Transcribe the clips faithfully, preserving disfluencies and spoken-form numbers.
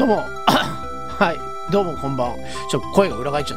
どうもはい、どうもこんばん。ちょっと声が裏返っちゃった。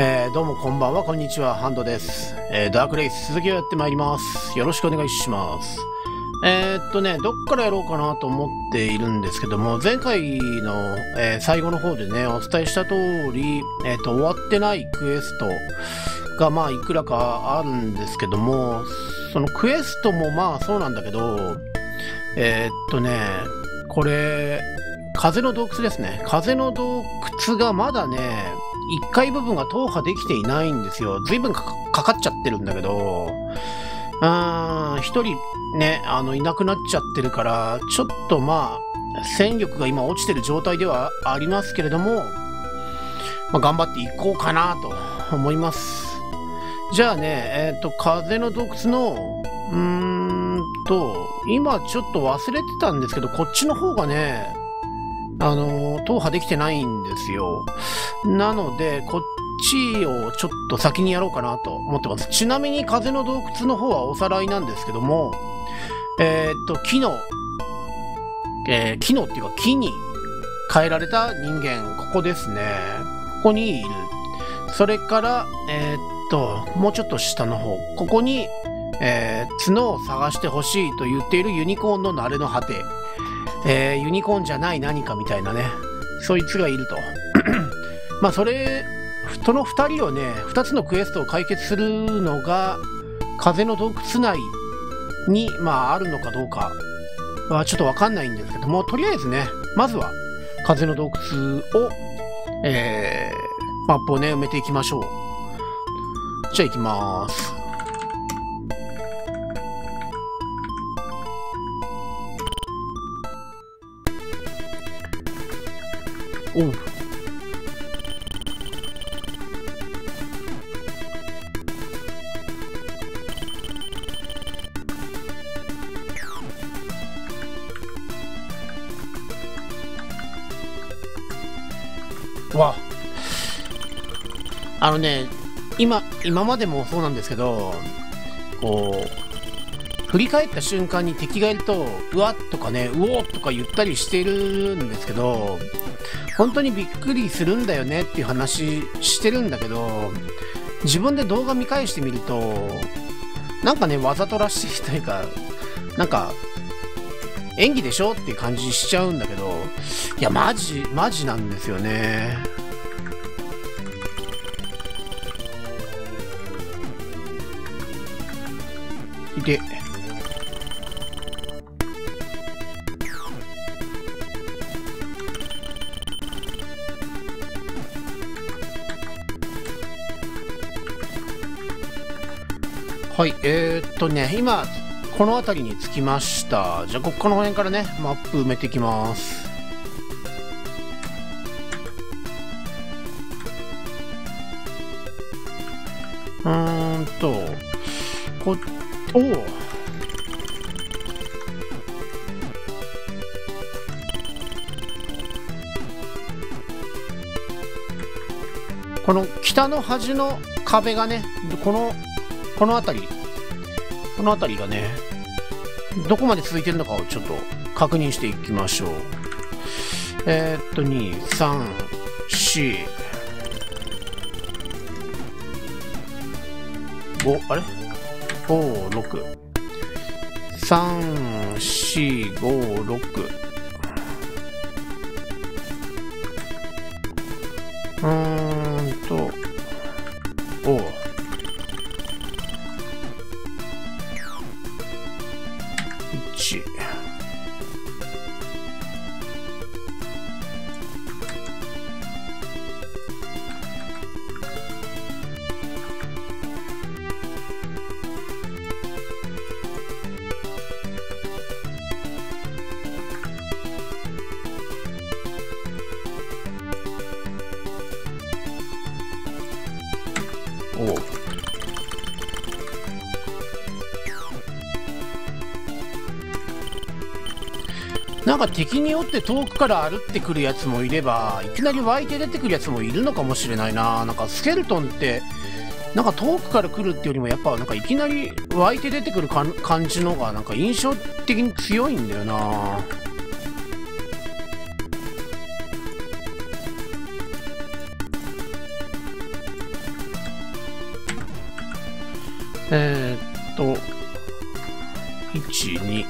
えー、どうもこんばんは、こんにちは、ハンドです。えー、ダークレイス続きをやってまいります。よろしくお願いします。えー、っとね、どっからやろうかなと思っているんですけども、前回の、えー、最後の方でね、お伝えした通り、えー、っと、終わってないクエストがまあいくらかあるんですけども、そのクエストもまあそうなんだけど、えー、っとね、これ、風の洞窟ですね。風の洞窟がまだね、いっかい部分が踏破できていないんですよ。随分かかかっちゃってるんだけど、うーん、一人ね、あの、いなくなっちゃってるから、ちょっとまあ、戦力が今落ちてる状態ではありますけれども、まあ、頑張っていこうかなと思います。じゃあね、えっと、風の洞窟の、うーんと、今ちょっと忘れてたんですけど、こっちの方がね、あの、踏破できてないんですよ。なので、こっちをちょっと先にやろうかなと思ってます。ちなみに風の洞窟の方はおさらいなんですけども、えー、っと、木の、えー、木のっていうか木に変えられた人間、ここですね。ここにいる。それから、えー、っと、もうちょっと下の方、ここに、えー、角を探してほしいと言っているユニコーンの慣れの果て。えー、ユニコーンじゃない何かみたいなね、そいつがいると。まあそれ、その二人をね、二つのクエストを解決するのが、風の洞窟内に、まああるのかどうかはちょっとわかんないんですけども、とりあえずね、まずは風の洞窟を、えー、マップをね、埋めていきましょう。じゃあ行きまーす。おう。わ。あのね、今、今までもそうなんですけど、こう、振り返った瞬間に敵がいると、うわっとかね、うおーとか言ったりしているんですけど、本当にびっくりするんだよねっていう話してるんだけど、自分で動画見返してみると、なんかね、わざとらしいというか、なんか、演技でしょっていう感じしちゃうんだけど、いや、マジ、マジなんですよね。で、はい、えー、っとね、今、この辺りに着きました。じゃあ、ここの辺からね、マップ埋めていきます。うーんと、こ、おおこの北の端の壁がね、この、この辺り、この辺りがね、どこまで続いてるのかをちょっと確認していきましょう。えー、っと、に、さん、よん、ご、あれ ?ご、ろく。さん、よん、ご、ろく。うーんと、おう。いち。おう。なんか敵によって遠くから歩ってくるやつもいれば、いきなり湧いて出てくるやつもいるのかもしれないな。なんかスケルトンってなんか遠くから来るってよりもやっぱなんかいきなり湧いて出てくるか感じのがなんか印象的に強いんだよな。 えー、っと、いち、に。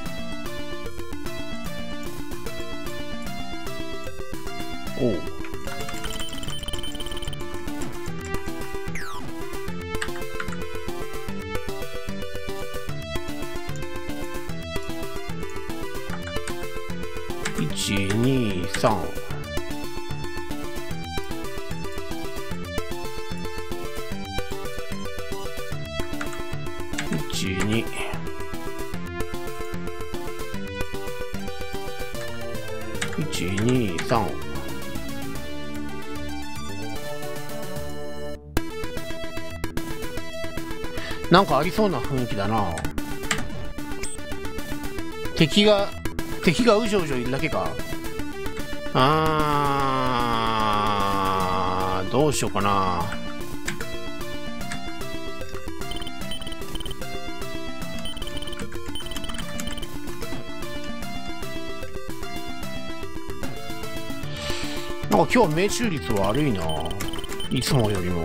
おう。いち、に、さん。いち、に。いち、に、さん。なんかありそうな雰囲気だな。敵が、敵がうじょうじょいるだけか。あー、どうしようかな。なんか今日は命中率悪いな。いつもよりも。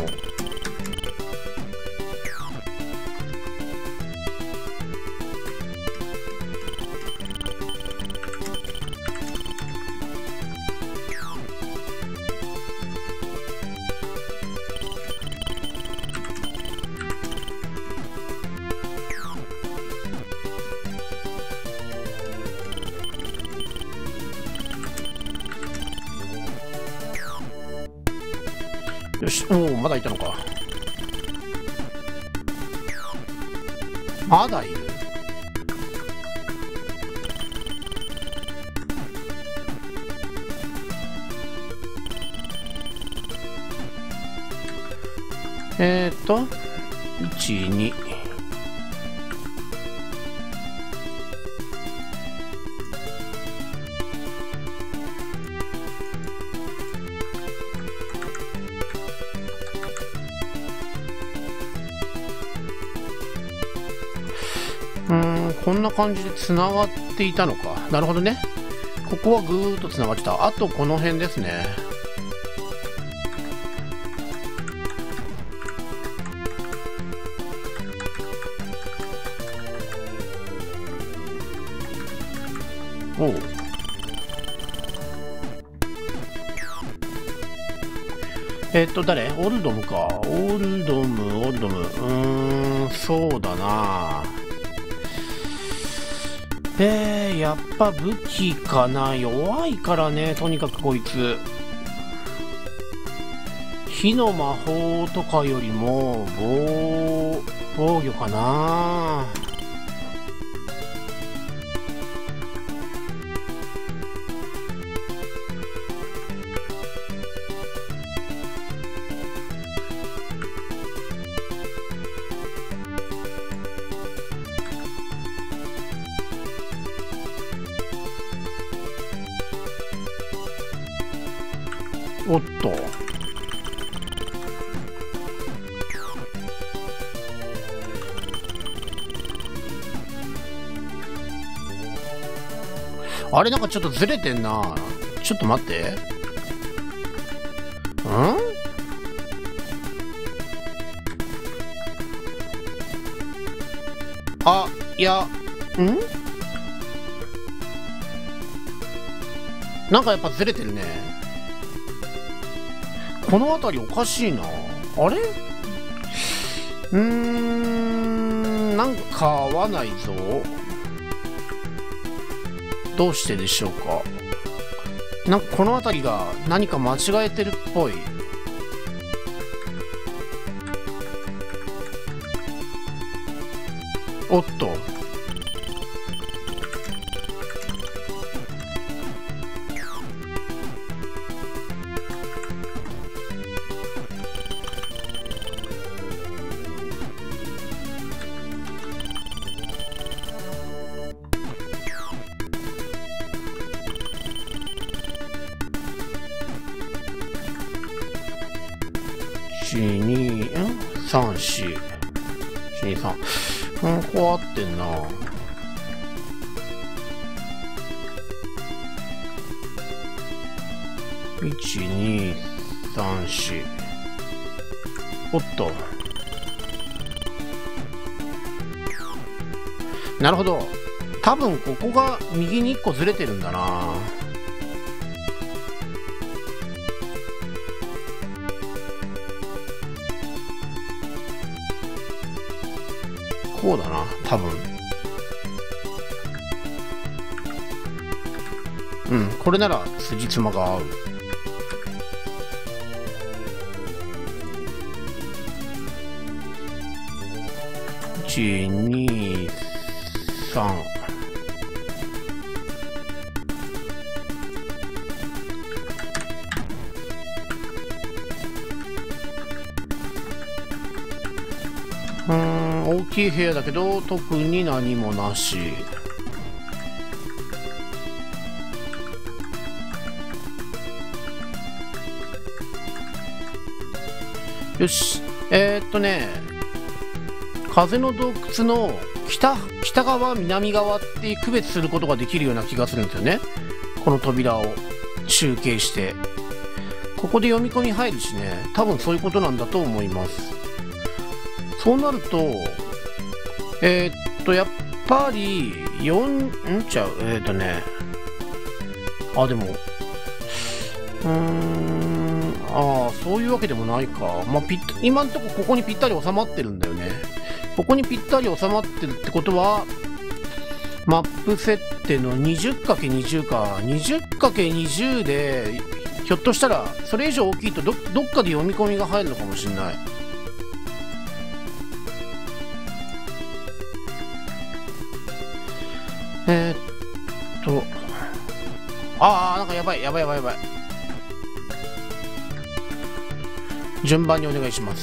よし、おお、まだいたのか。まだいる。えーっと、いち、に。うーん、こんな感じでつながっていたのか。なるほどね。ここはぐーっとつながってた。あとこの辺ですね。おう。えっと、誰？オルドムか。オルドム、オルドム。うーん、そうだな。えー、やっぱ武器かな。弱いからね、とにかくこいつ。火の魔法とかよりも、防、防御かな。おっと。あれなんかちょっとずれてんな。ちょっと待って。ん？あ、いや、ん？なんかやっぱずれてるね。この辺りおかしいな。あれ？うーん、なんか合わないぞ。どうしてでしょうか。なんかこの辺りが何か間違えてるっぽい。おっと。いち、に、さん、よん。いち、に、さん。うん、こう合ってんな。いち、に、さん、よん。おっと。 なるほど。多分ここが右にいっこずれてるんだな。こうだな、多分。うん、これなら辻褄が合う。いち、に、さん。うーん、大きい部屋だけど特に何もなし。よし、えー、っとね風の洞窟の北北側南側って区別することができるような気がするんですよね。この扉を中継してここで読み込み入るしね、多分そういうことなんだと思います。そうなるとえー、っとやっぱりよんんちゃうえー、っとねあでもうーんああそういうわけでもないか。まあぴった今んとこここにぴったり収まってるんだよね。ここにぴったり収まってるってことはマップ設定の にじゅうかけるにじゅう か にじゅうかけるにじゅう でひょっとしたらそれ以上大きいと ど, どっかで読み込みが入るのかもしれない。えー、っとああなんかやばいやばいやばいやばい。順番にお願いします。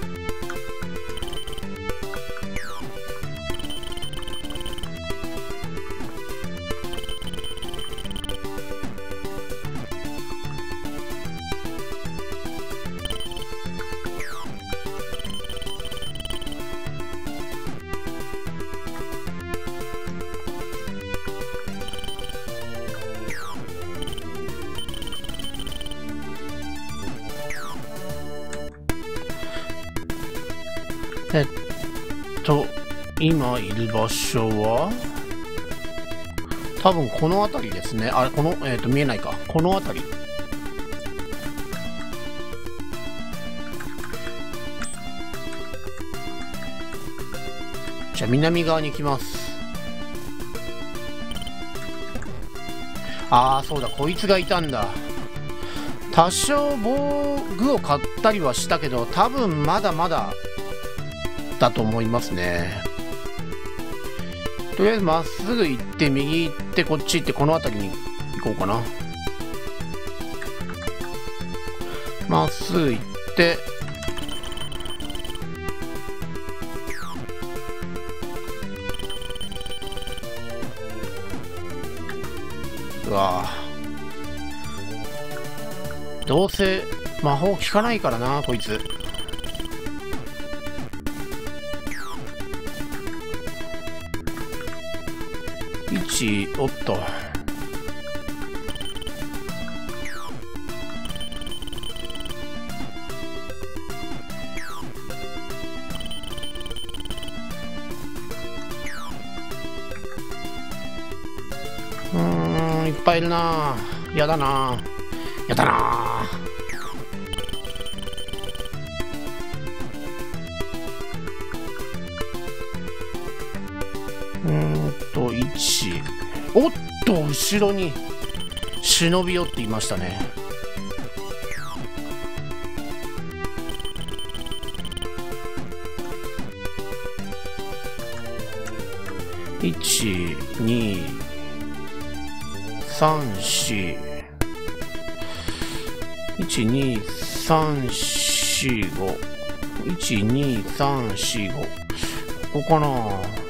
えっと今いる場所は多分この辺りですね。あれこのえっと見えないか、この辺り。じゃあ南側に行きます。ああそうだ、こいつがいたんだ。多少防具を買ったりはしたけど多分まだまだだと思いますね。とりあえずまっすぐ行って右行ってこっち行ってこの辺りに行こうかな。まっすぐ行ってうわどうせ魔法効かないからなこいつ。いちおっとうーんいっぱいいるな。やだなやだな。うーんといちおっと後ろに忍び寄っていましたね。いちにさんしいちにさんしごいちにさんしごここかな。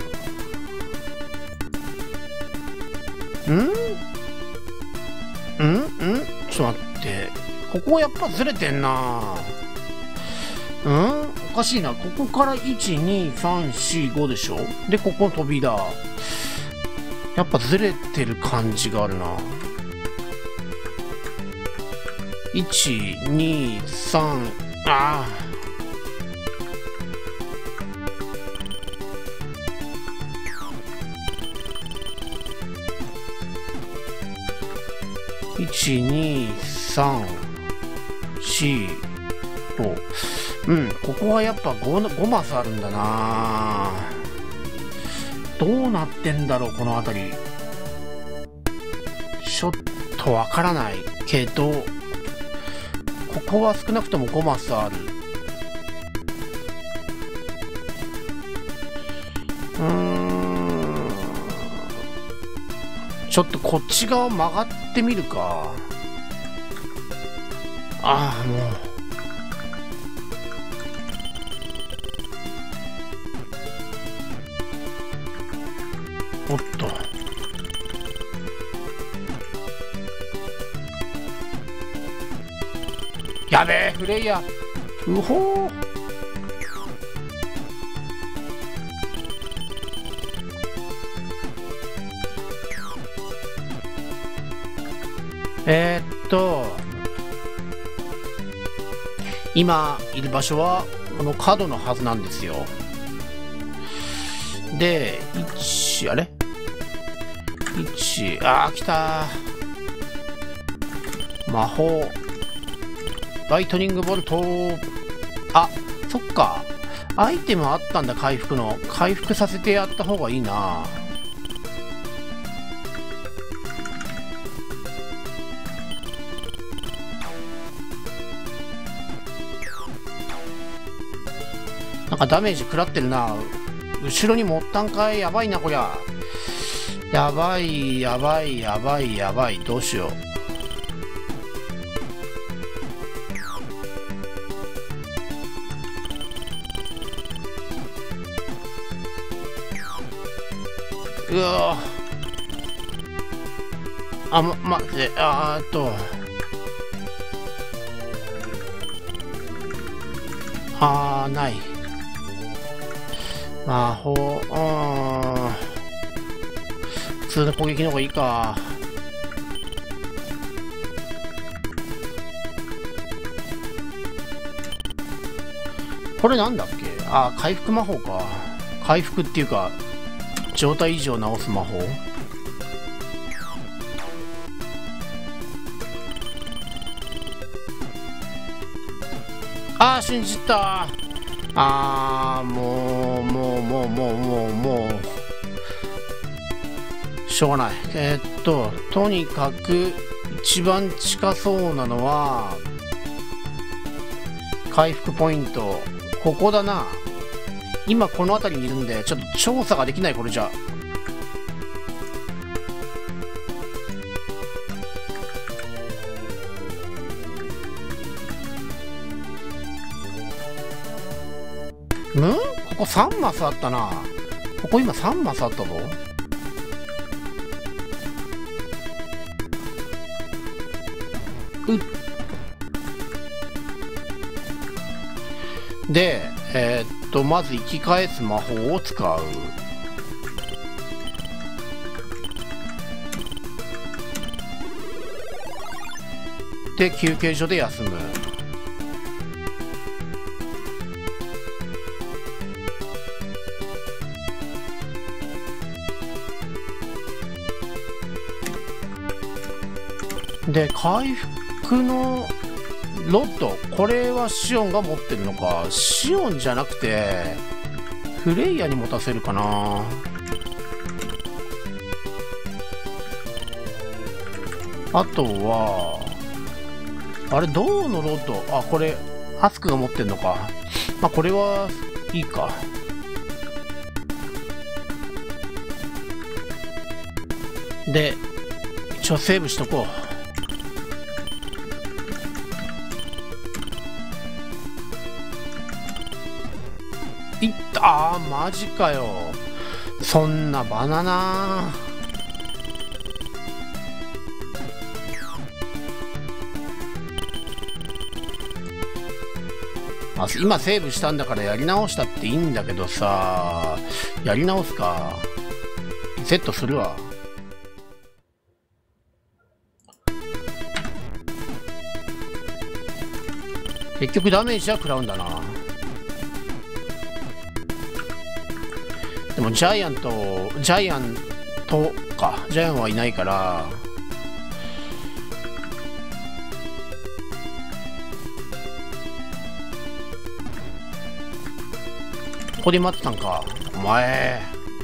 んんんちょっと待って、ここやっぱずれてんな。うんおかしいな。ここからいちにさんしごでしょ。でここ扉やっぱずれてる感じがあるな。いちにさんああいち、に、さん、よん、ご。うん、ここはやっぱ 5, 5マスあるんだな。どうなってんだろう、この辺り。ちょっとわからないけど、ここは少なくともごマスある。うーん。ちょっとこっち側曲がってみるか。ああ、もう。おっと。やべえ、フレイヤー。うほー。えー、っと、今いる場所はこの角のはずなんですよ。で、いち、あれ ?いち、あー、来たー。魔法。ライトニングボルト。あ、そっか。アイテムあったんだ、回復の。回復させてやった方がいいな。なんかダメージ食らってるな。後ろに持ったんかい。やばいな、こりゃ。やばい、やばい、やばい、やばい。どうしよう。うわあ、ま、待って、あーっと。あー、ない。魔法、あー。普通の攻撃の方がいいか。これなんだっけ。あー、回復魔法か。回復っていうか、状態異常を直す魔法。あー、信じた。あー、もう、もう、もう、もう、もう、もう、しょうがない。えー、っと、とにかく、一番近そうなのは、回復ポイント。ここだな。今この辺りにいるんで、ちょっと調査ができない、これじゃ。ん？ここさんマスあったな。ここ今さんマスあったぞ。うっ。で、えー、っと、まず生き返す魔法を使う。で、休憩所で休む。で、回復のロッド、これはシオンが持ってるのか。シオンじゃなくてフレイヤに持たせるかな。あとはあれ、銅のロッド、あ、これアスクが持ってるのか。まあこれはいいか。で一応セーブしとこう。いった。あー、マジかよ。そんなバナナ。あ、今セーブしたんだからやり直したっていいんだけどさ、やり直すか。セットするわ。結局ダメージは食らうんだな。でもジャイアント、ジャイアントか。ジャイアンはいないから、 こで待ってたんかお前。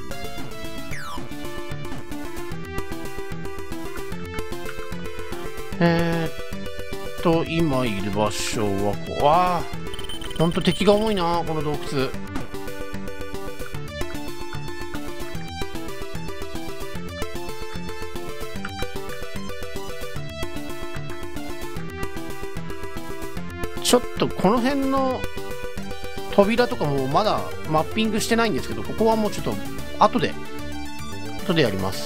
えー、っと今いる場所はこう、わあほんと敵が多いなこの洞窟。ちょっとこの辺の扉とかもまだマッピングしてないんですけど、ここはもうちょっと後で後でやります。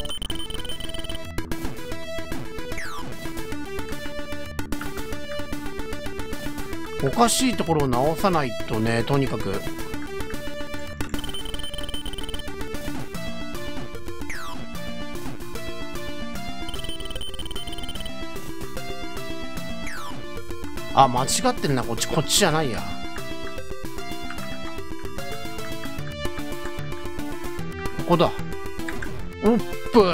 おかしいところを直さないとね、とにかく。あ、間違ってるな、こっち、こっちじゃないや。ここだ。うっぷ。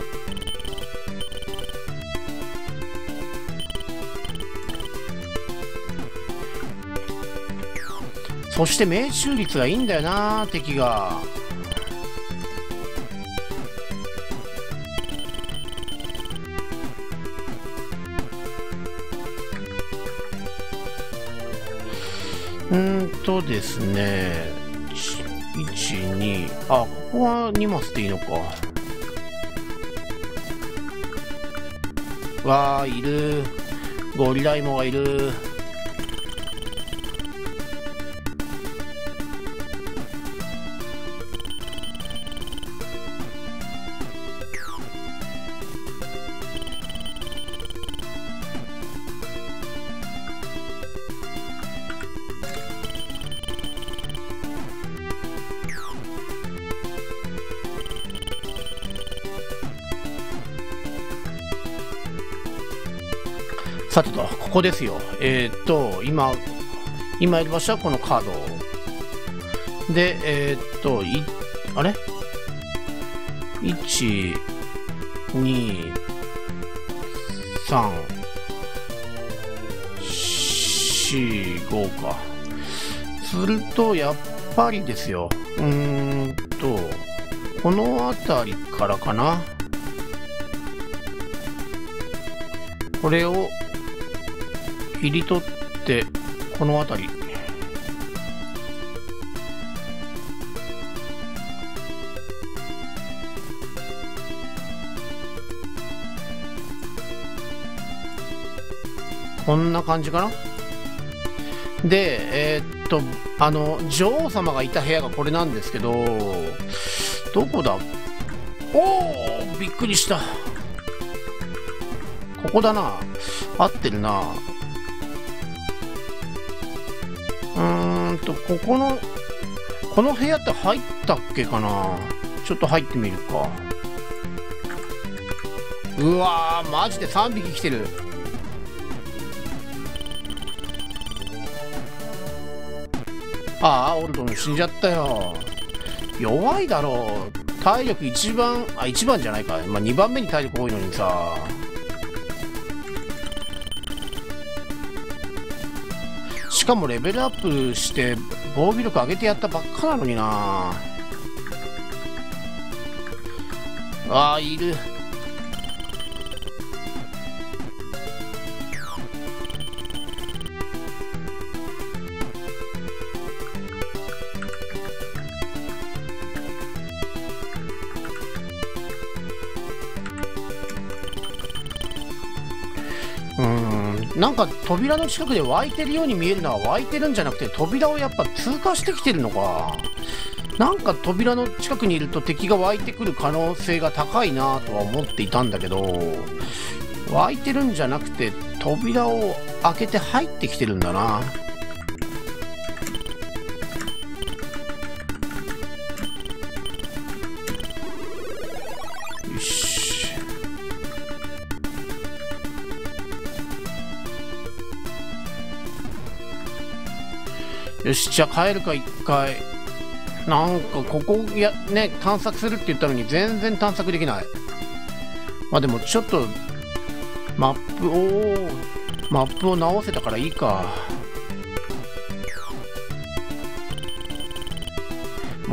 そして命中率がいいんだよな、敵が。うーんとですね、いち、に、あ、ここはにマスでいいのか。わあ、いる。ゴリライモがいる。さてと、ここですよ。えー、っと、今、今いる場所はこのカード。で、えー、っと、い、あれ ?いち、に、さん、し、ごか。すると、やっぱりですよ。うーんと、この辺りからかな。これを、切り取ってこの辺り。こんな感じかな。で、えー、っとあの女王様がいた部屋がこれなんですけど、どこだ。おお、びっくりした。ここだな。合ってるな。うーんと、ここの、この部屋って入ったっけかな。ちょっと入ってみるか。うわー、マジでさんびき来てる。ああ、オルドン死んじゃったよ。弱いだろう。体力一番、あ、一番じゃないか。まあ、にばんめに体力多いのにさ。しかもレベルアップして防御力上げてやったばっかなのにな。あー、いる。うーん、なんか扉の近くで湧いてるように見えるのは湧いてるんじゃなくて、扉をやっぱ通過してきてるのか。なんか扉の近くにいると敵が湧いてくる可能性が高いなとは思っていたんだけど、湧いてるんじゃなくて扉を開けて入ってきてるんだな。よし。よし、じゃあ帰るか、一回。なんか、ここ、や、ね、探索するって言ったのに、全然探索できない。まあでも、ちょっと、マップを、マップを直せたからいいか。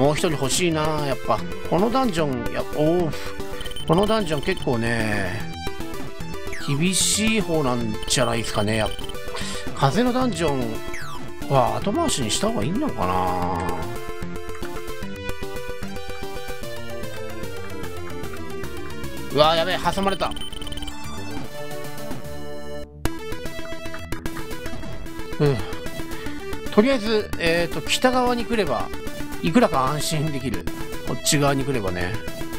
もう一人欲しいな、やっぱ。このダンジョン、やおーこのダンジョン結構ね、厳しい方なんじゃないですかね。風のダンジョンは後回しにした方がいいのかな。うわーやべえ、挟まれた。うんとりあえず、えっと、北側に来れば、いくらか安心できる。こっち側に来ればね。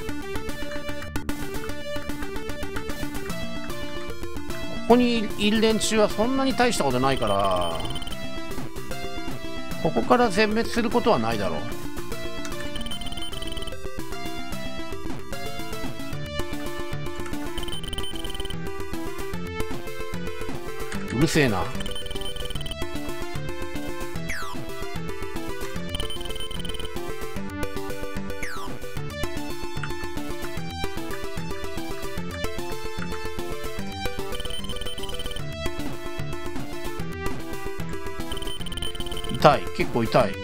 ここにいる連中はそんなに大したことないから、ここから全滅することはないだろう。うるせえな。痛い、結構痛い。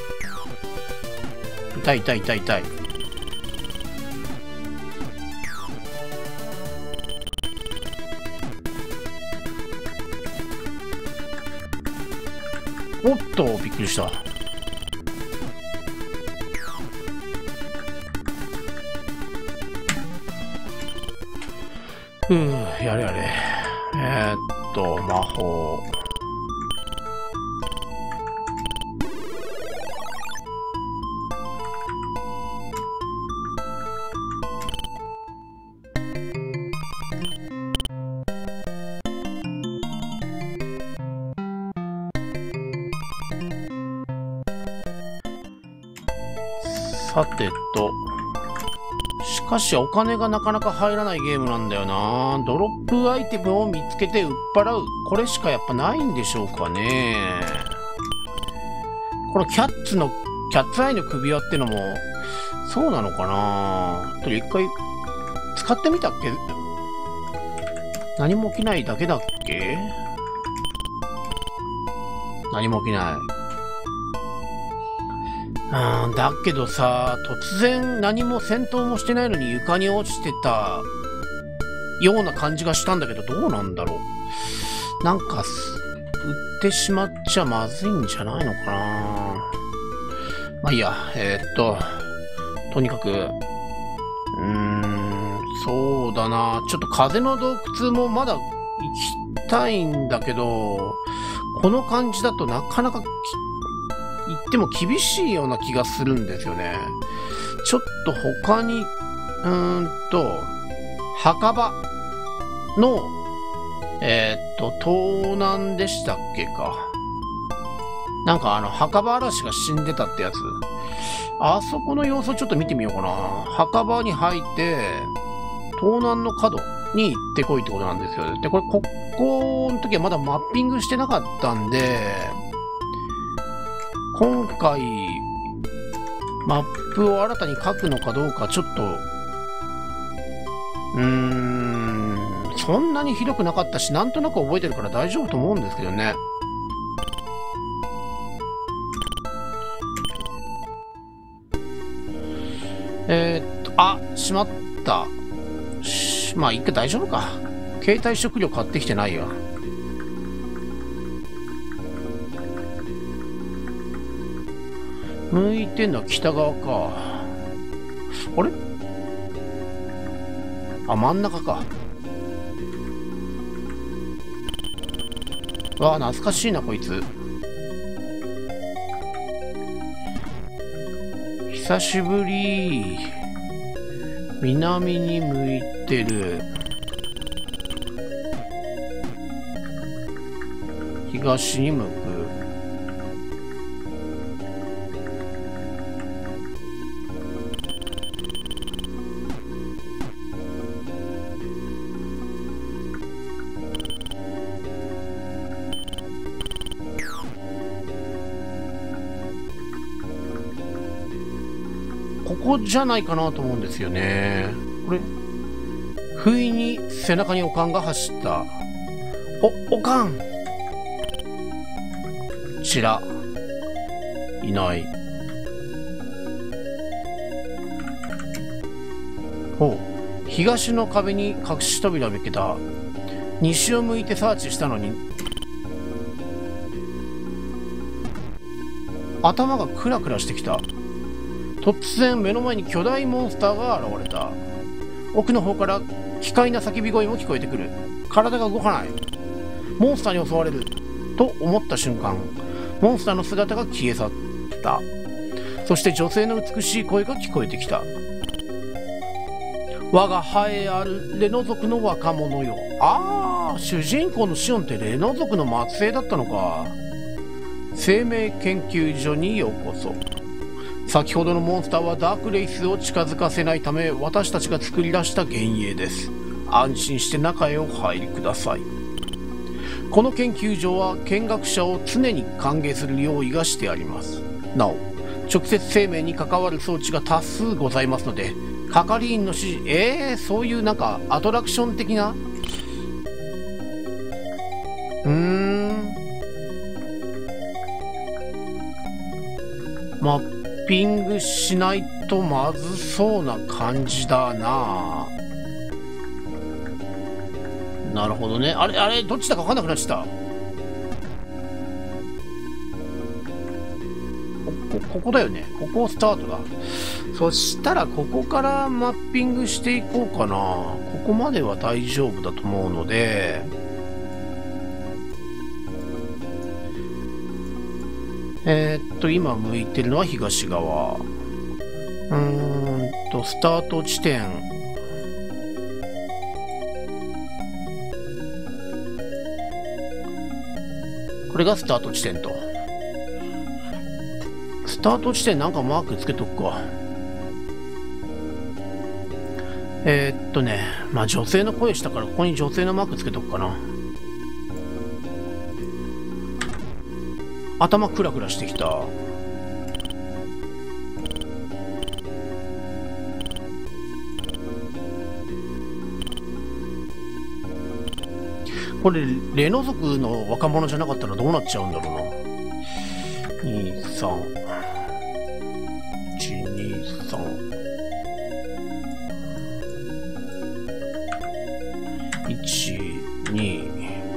痛い痛い痛い痛い。おっと、びっくりした。ふう、やれやれ。えー、っと、魔法。さてと。しかしお金がなかなか入らないゲームなんだよな。ドロップアイテムを見つけて売っ払う。これしかやっぱないんでしょうかね。このキャッツの、キャッツアイの首輪ってのも、そうなのかな。とりあえず一回、使ってみたっけ？何も起きないだけだっけ？何も起きない。うん、だけどさ、突然何も戦闘もしてないのに床に落ちてたような感じがしたんだけど、どうなんだろう。なんか、売ってしまっちゃまずいんじゃないのかな。まあいいや、えー、っと、とにかく、うーん、そうだな。ちょっと風の洞窟もまだ行きたいんだけど、この感じだとなかなか言っても厳しいような気がするんですよね。ちょっと他に、うーんと、墓場の、えー、っと、盗難でしたっけか。なんかあの、墓場嵐が死んでたってやつ。あそこの様子をちょっと見てみようかな。墓場に入って、盗難の角に行ってこいってことなんですよ。で、これ、ここの時はまだマッピングしてなかったんで、今回、マップを新たに書くのかどうか、ちょっと、うーん、そんなにひどくなかったし、なんとなく覚えてるから大丈夫と思うんですけどね。えー、っと、あ、しまった。まあ、一回大丈夫か。携帯食料買ってきてないよ。向いてんのは北側か。あれ？あ、真ん中か。わあ、懐かしいな、こいつ。久しぶり。南に向いてる。東に向く。ここじゃないかなと思うんですよね。これ、不意に背中におかんが走った。お、おかんちら。いない。 ほう。東の壁に隠し扉を見つけた。西を向いてサーチしたのに、頭がクラクラしてきた。突然目の前に巨大モンスターが現れた。奥の方から奇怪な叫び声も聞こえてくる。体が動かない。モンスターに襲われると思った瞬間、モンスターの姿が消え去った。そして女性の美しい声が聞こえてきた。我が栄えあるレノ族の若者よ。ああ、主人公のシオンってレノ族の末裔だったのか。生命研究所にようこそ。先ほどのモンスターはダークレイスを近づかせないため私たちが作り出した幻影です。安心して中へお入りください。この研究所は見学者を常に歓迎する用意がしてあります。なお、直接生命に関わる装置が多数ございますので、係員の指示、えー、そういうなんかアトラクション的なうーんマッピングしないとまずそうな感じだな。なるほどね。あれあれどっちだか分かんなくなっちゃった。こ, こ, ここだよね。ここスタートだ。そしたらここからマッピングしていこうかな。ここまでは大丈夫だと思うので、えー、っと今向いてるのは東側。うーんとスタート地点、これがスタート地点と。スタート地点なんかマークつけとくか。えー、っとね、まあ女性の声したからここに女性のマークつけとくかな。頭クラクラしてきた。これレノ族の若者じゃなかったらどうなっちゃうんだろうな。にさんいちにさんいちに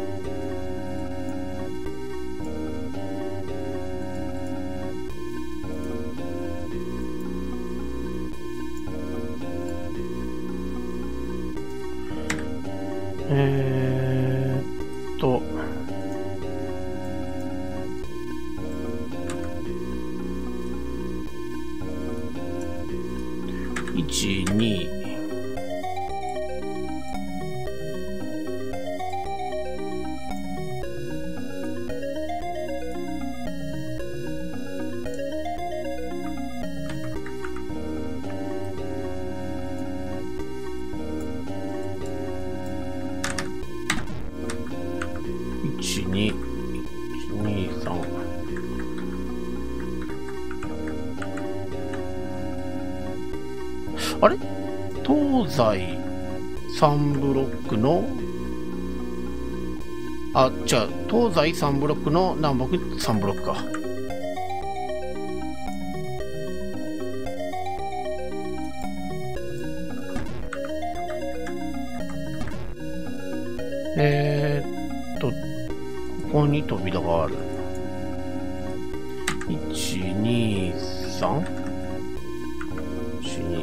えーっといちにいちにいちにさんあれ東西さんブロックのあ、じゃあ東西さんブロックの南北さんブロックか。えー、っとここに扉がある。いちにさんいちに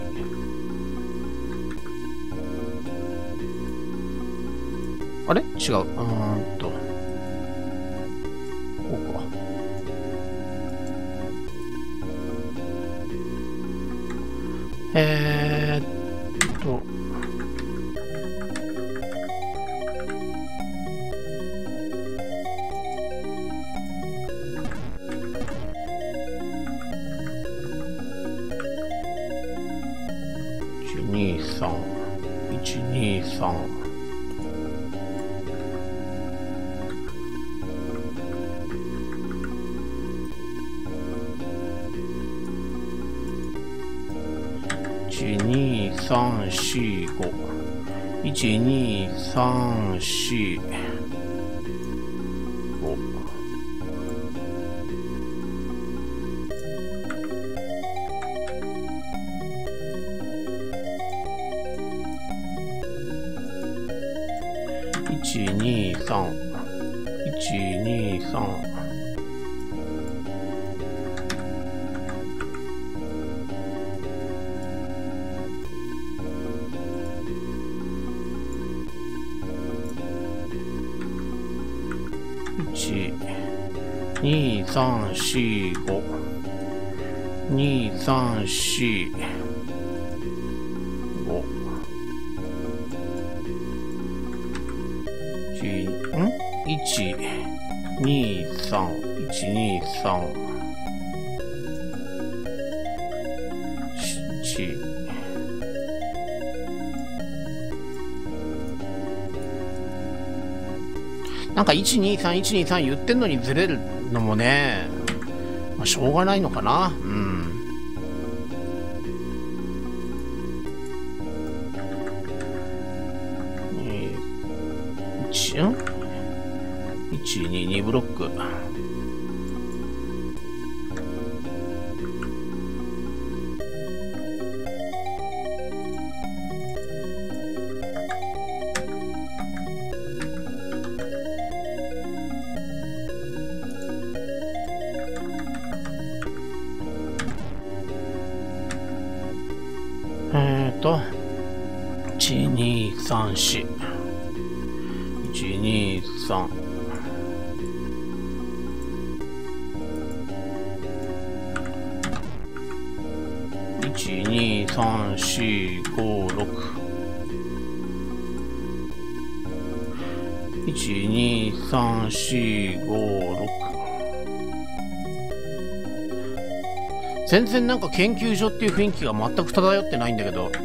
あれ違う。うーんと。こうか。えーっと。いちにさん。いちにさん。いちにさんしごいちにさんしごいちにさんいちにさんいちにさんしごにさんしごいちにさんいちにさんいちなんかいちにさんいちにさん言ってんのにずれるのもね、まあ、しょうがないのかな。うんいちんいちににブロックえーと、いちにさんよん、いちにさん、いちにさんよんごろく、いちにさんよんごろく。全然なんか研究所っていう雰囲気が全く漂ってないんだけど。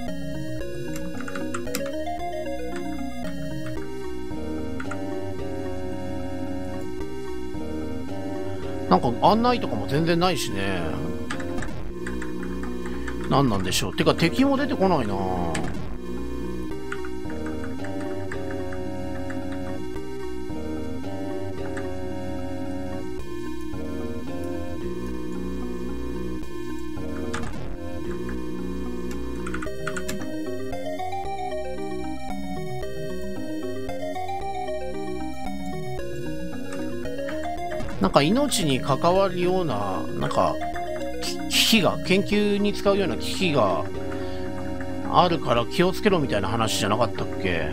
なんか案内とかも全然ないしね。何なんでしょう。てか敵も出てこないな。なんか命に関わるような、なんか、機器が、研究に使うような機器があるから気をつけろみたいな話じゃなかったっけ？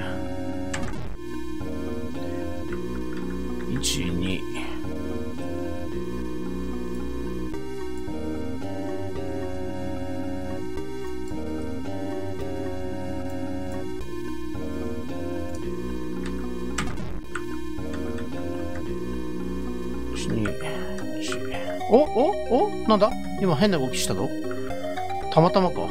いち、に。おおおなんだ今変な動きしたぞ。たまたまか。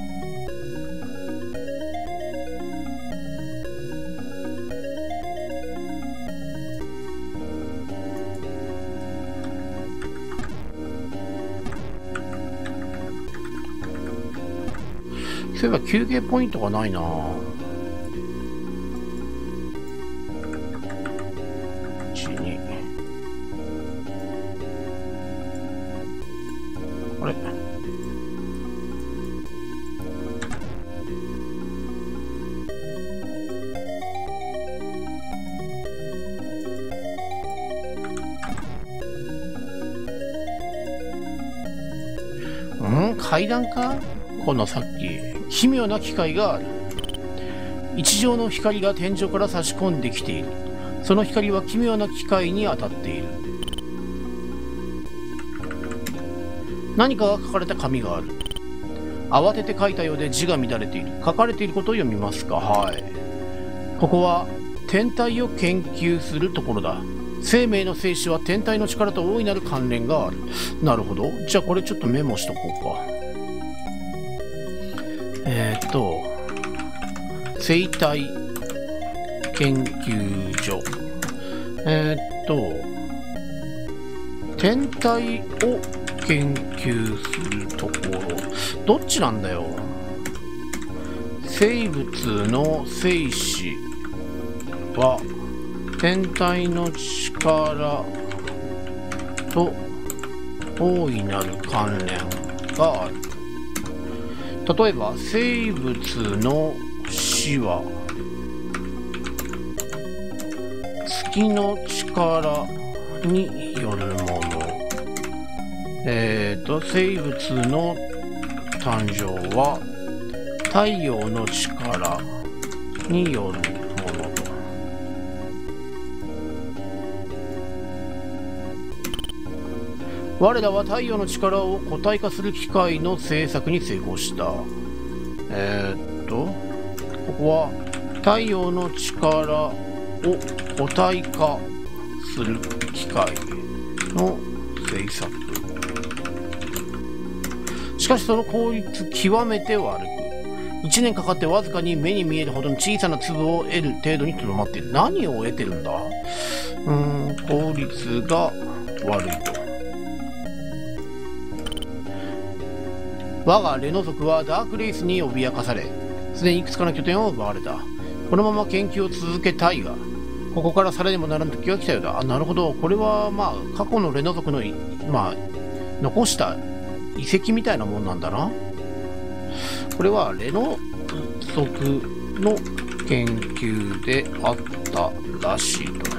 そういえば休憩ポイントがないな。いち、に。あれうん階段かこのさっき奇妙な機械がある。一条の光が天井から差し込んできている。その光は奇妙な機械に当たっている。何かが書かれた紙がある。慌てて書いたようで字が乱れている。書かれていることを読みますか。はい。ここは天体を研究するところだ。生命の生死は天体の力と大いなる関連がある。なるほど。じゃあこれちょっとメモしとこうか。えーっと、生体研究所。えーっと、天体を研究するところ。どっちなんだよ。生物の生死は天体の力と大いなる関連がある。例えば生物の死は月の力によるもの。えっと、生物の誕生は太陽の力によるものと。我らは太陽の力を固体化する機械の製作に成功した。えー、っと、ここは太陽の力を固体化する機械の製作。しかしその効率極めて悪く、いちねんかかってわずかに目に見えるほどの小さな粒を得る程度にとどまっている。何を得てるんだ？うーん、効率が悪いと。我がレノ族はダークレイスに脅かされ、すでにいくつかの拠点を奪われた。このまま研究を続けたいが、ここからさらにもならぬ時が来たようだ。あ、なるほど。これはまあ過去のレノ族の、まあ、残した遺跡みたいなもんなんだな。これはレノ族の研究であったらしいと。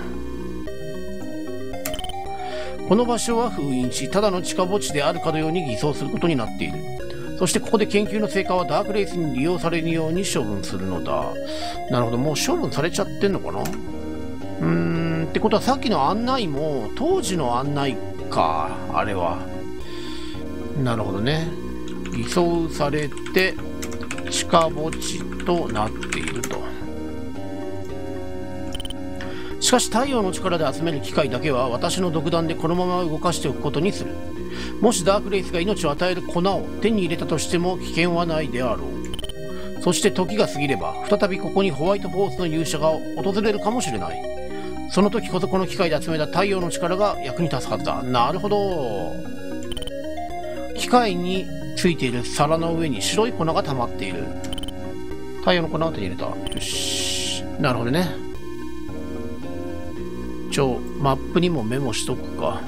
この場所は封印し、ただの地下墓地であるかのように偽装することになっている。そしてここで研究の成果はダークレイスに利用されるように処分するのだ。なるほど、もう処分されちゃってんのかな。うーん、ってことはさっきの案内も当時の案内か、あれは。なるほどね。偽装されて地下墓地となっていると。しかし太陽の力で集める機械だけは私の独断でこのまま動かしておくことにする。もしダークレイスが命を与える粉を手に入れたとしても危険はないであろう。そして時が過ぎれば再びここにホワイトフォースの勇者が訪れるかもしれない。その時こそこの機械で集めた太陽の力が役に立つはずだ。なるほど。機械についている皿の上に白い粉が溜まっている。太陽の粉を手に入れた。よし。なるほどね。ちょ、マップにもメモしとくか。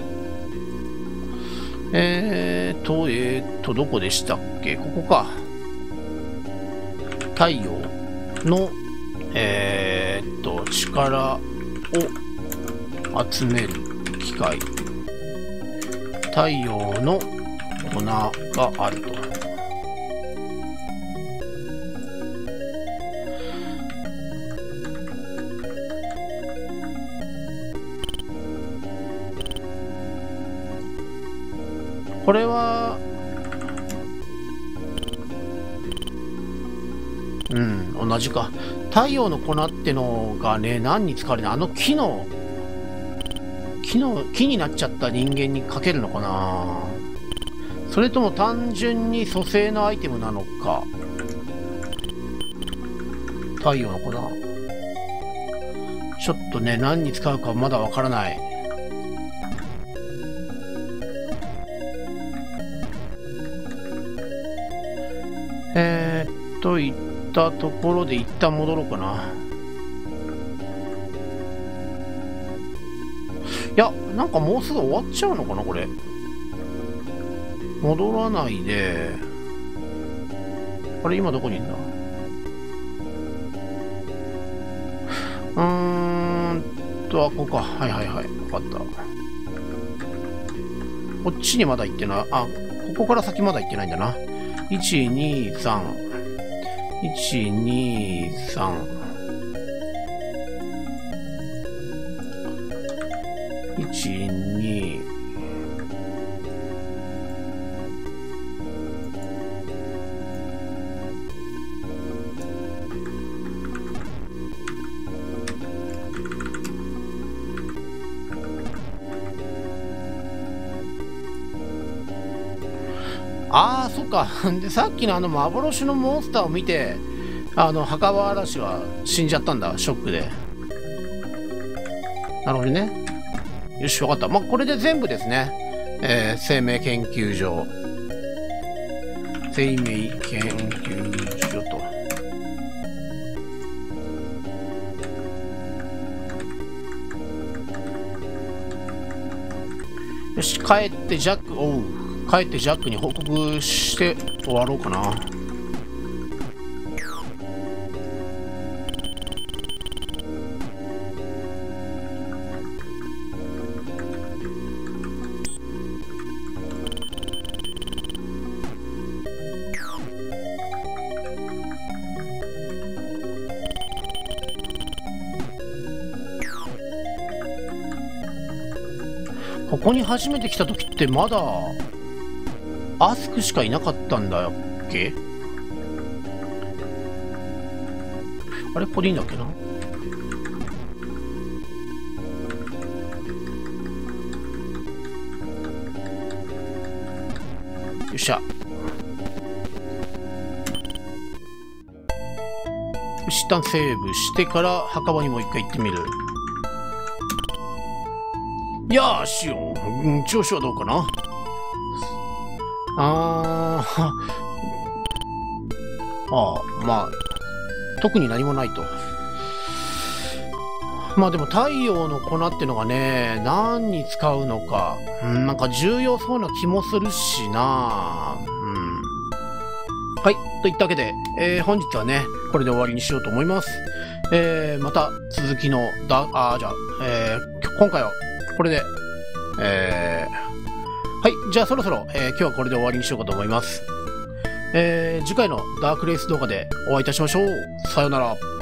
えーと、えーと、どこでしたっけ？ここか。太陽の、えーと、力を集める機械。太陽の粉があると。これは、うん、同じか。太陽の粉ってのがね、何に使われるの？あの木の、木の、木になっちゃった人間にかけるのかな？それとも単純に蘇生のアイテムなのか。太陽の粉。ちょっとね、何に使うかまだわからない。えーっと、行ったところで一旦戻ろうかな。いや、なんかもうすぐ終わっちゃうのかな、これ。戻らないで。あれ、今どこにいんだ？うーんと、あ、ここか。はいはいはい。わかった。こっちにまだ行ってない。あ、ここから先まだ行ってないんだな。いち、に、さん。いち、に、さん。いち、に。ああ、そっか。で、さっきのあの幻のモンスターを見て、あの、墓場嵐は死んじゃったんだ。ショックで。なるほどね。よし、わかった。まあ、これで全部ですね。えー、生命研究所。生命研究所と。よし、帰ってジャック、おう。帰ってジャックに報告して終わろうかな。 ここに初めて来た時ってまだアスクしかいなかったんだっけ？あれここでいいんだっけな。よっしゃ。一旦セーブしてから墓場にもう一回行ってみる。よーしよ、うん、調子はどうかな。あーああ、まあ特に何もないと。まあでも太陽の粉ってのがね、何に使うのか、うん、なんか重要そうな気もするしな。うん。はい、といったわけで、えー、本日はねこれで終わりにしようと思います。えー、また続きのだあじゃあ、えー、今回はこれで、えー、はいじゃあそろそろ、えー、今日はこれで終わりにしようかと思います。えー、次回のダークレース動画でお会いいたしましょう。さようなら。